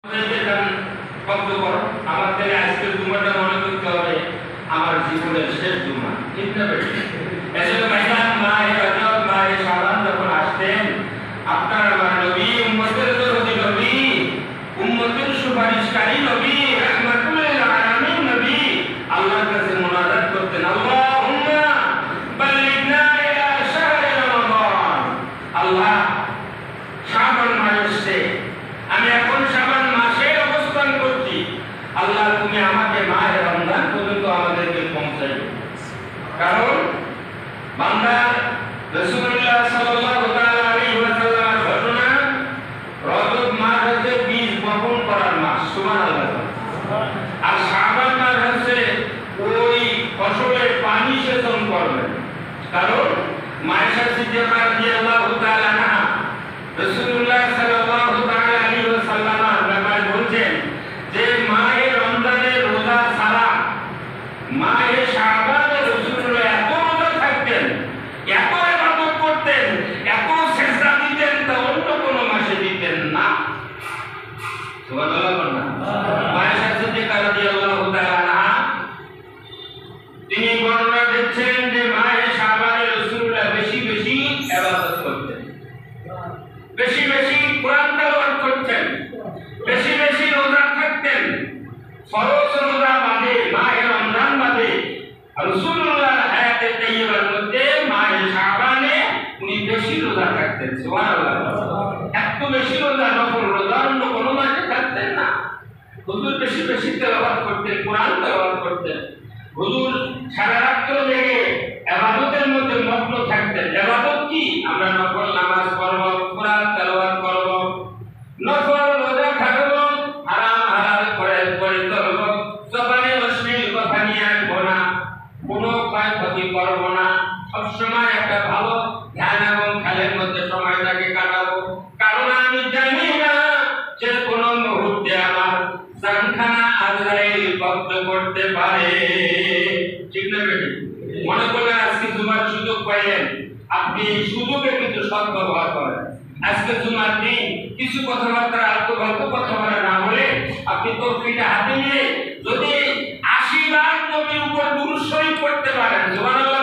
আমাদের আজকের জুমাটা মনে করতে হবে আমার জীবনের শেষ জুমা, ঠিক না বেশি? এজন্য ময়দান মাহে রজব মাহে শাবান যখন আসতেন, আপনার আমার নবী উম্মতের দরদি নবী, উম্মতের সুপারিশকারী নবী, রাহমাতুল লিল আলামিন নবী আল্লাহর কাছে মুনাজাত করতেন, আল্লাহুম্মা বাল্লিগনা ইলা শাহরি রমাদান। আল্লাহ, শাবান মাস আসছে, আমি এখন শাবান মাসে অবস্থান করছি, আল্লাহ তুমি আমাকে মাহে রমজান পর্যন্ত আমাদেরকে পৌঁছাইও। কারণ বান্দা রাসূলুল্লাহ সাল্লাল্লাহু তাআলা আলাইহি ওয়াসাল্লামের ঘটনা, রজব মাস হচ্ছে বীজ বপন করার মাস, সুবহানাল্লাহ। আর শাবান মাস হচ্ছে ওই ফসলের পানি সেচন করবেন। কারণ মায়েশা সিদ্দিকা রাদিয়াল্লাহু তাআলা আনহা রাসূলুল্লাহ সাল্লাল্লাহু তাআলা আলাইহি ওয়াসাল্লামের ব্যাপারে বলছেন যে মাহে রমজানের রোজা ছাড়া মাহে শাবানে রাসূলুল্লাহ এত রোজা থাকতেন, এত ইবাদত করতেন, এত সিজদা দিতেন, তা অন্য কোনো মাসে দিতেন না। সুবহানাল্লাহ। মায়েশা সিদ্দিকা রাদিয়াল্লাহু তাআলা আনহা তিনি বর্ণনা দিচ্ছেন যে মাহে শাবানে রাসূলুল্লাহ বেশি বেশি ইবাদত করতেন, বেশি বেশি কোরআন তেলাওয়াত করতেন, বেশি বেশি রোজা থাকতেন। ফরজ রোজা বাদে, মাহে রমজান বাদে রাসূলুল্লাহর হায়াতে তাইয়্যিবার মধ্যে মাহে শাবানে উনি বেশি রোজা থাকতেন, সুবহানাল্লাহ। এত বেশি রোজা, নফল রোজা অন্য কোনো মাসে থাকতেন না। হুজুর বেশি বেশি তেলাওয়াত করতেন, কোরআন তেলাওয়াত করতেন। হুজুর সারা রাত জেগে ইবাদতের মধ্যে মগ্ন থাকতেন। ইবাদত কি? আমরা নফল নামাজ পড়ব, কোরআন তেলাওয়াত করব, নফল রোজা থাকব, হারাম হালাল করে চলব, জবানে অশ্লীল কথা নিয়ে আসবো না, কোনো ক্ষয়ক্ষতি করব না, সবসময় একটা ভালো ধ্যান এবং খেলের মধ্যে সময়টাকে কাটাবো। কারণ আমি জানি না যে কোন মুহূর্তে আমার জানখানা আজরাইল কব্জ করতে পারে, ঠিক না বেটি? মনে করলে আজকে জুমার সুযোগ পাইলেন, আপনি এই সুযোগে কিন্তু সদ্ব্যবহার করেন। আজকে জুমার দিন কিছু কথাবার্তা অল্প গল্প কথাবার্তা না বলে আপনি তৌফিকটা হাতে নিয়ে যদি 80 বার নবীর উপর দুরূদ শরীফ পড়তে পারেন, সুবহানাল্লাহ।